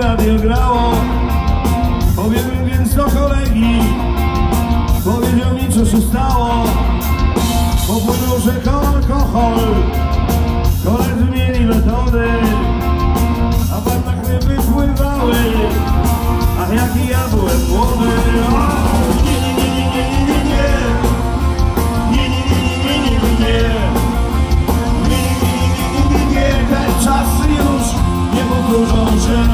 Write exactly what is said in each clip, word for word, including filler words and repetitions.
radio grało. Pobiegłem więc do kolegi, powiedział mi, co się stało. Popłynął rzeką alkohol, koledzy mieli metody, a pan na chryby pływały, ach jaki ja byłem młody. O, nie, nie, nie, nie, nie, nie, nie, nie, nie, nie, nie, nie, nie, nie, nie, nie, te czasy już nie powtórzą się.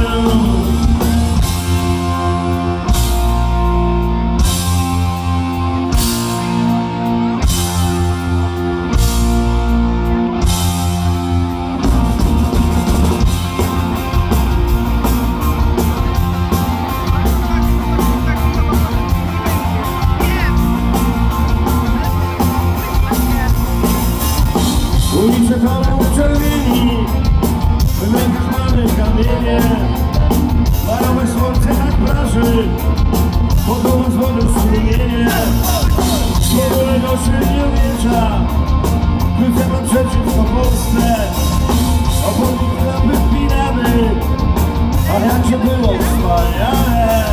Ulice toną w czerwieni, w rękach mamy kamienie, marowe słońce na plaży, wodą z wody strumienie. Swobodnego średniowiecza, wycema przeciwko Polsce, opowieść klapy wpinamy, a jakże było wspaniale.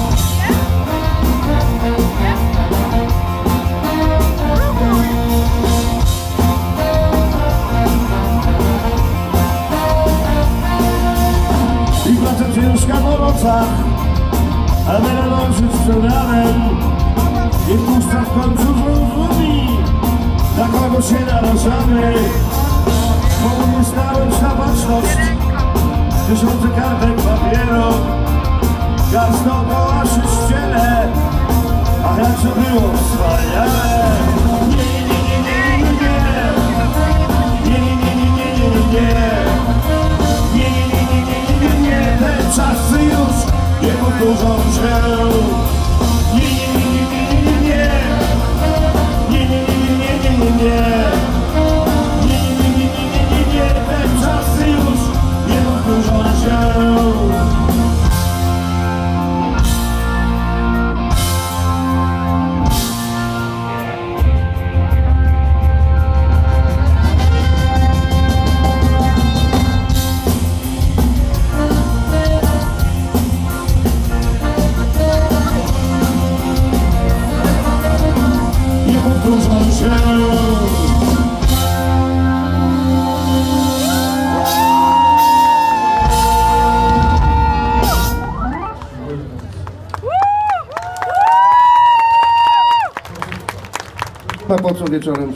Ciężka po nocach, a melanży sprzedanem i puszcza w końcu zrozumi, na kogo się narażamy. Mogę stałeś na baczność, tysiące kartek papieru, gaz dookoła sześciele, a jakże było wspaniale. Nie, nie, nie, nie, nie, nie, nie, nie, nie, nie, nie, nie, nie. Czasy już nie powtórzą się. Nie, nie, nie, nie, nie, nie, nie, nie, nie, nie, nie, nie, nie, nie, nie, nie, nie, te czasy już nie powtórzą się. A po co wieczorem?